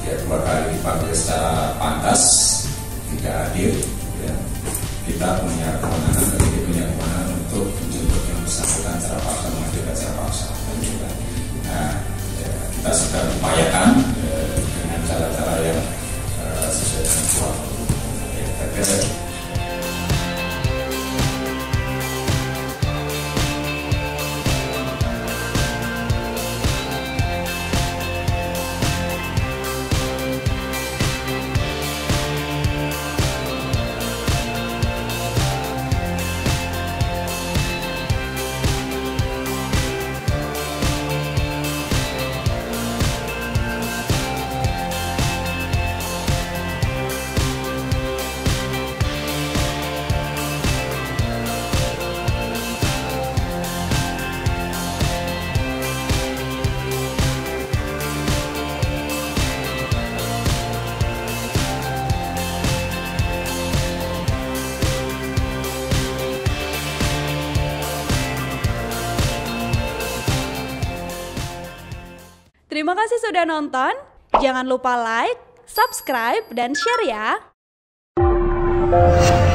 dia 2 kali dipanggil secara pantas, tidak hadir, ya. Kita punya kewenangan, penyidik punya kewenangan untuk menjemput yang bersangkutan secara paksa, mengajukan secara paksa. Nah, ya, kita sedang upayakan dengan cara-cara yang sesuai dengan kuasa. Terima kasih sudah nonton. Jangan lupa like, subscribe, dan share ya.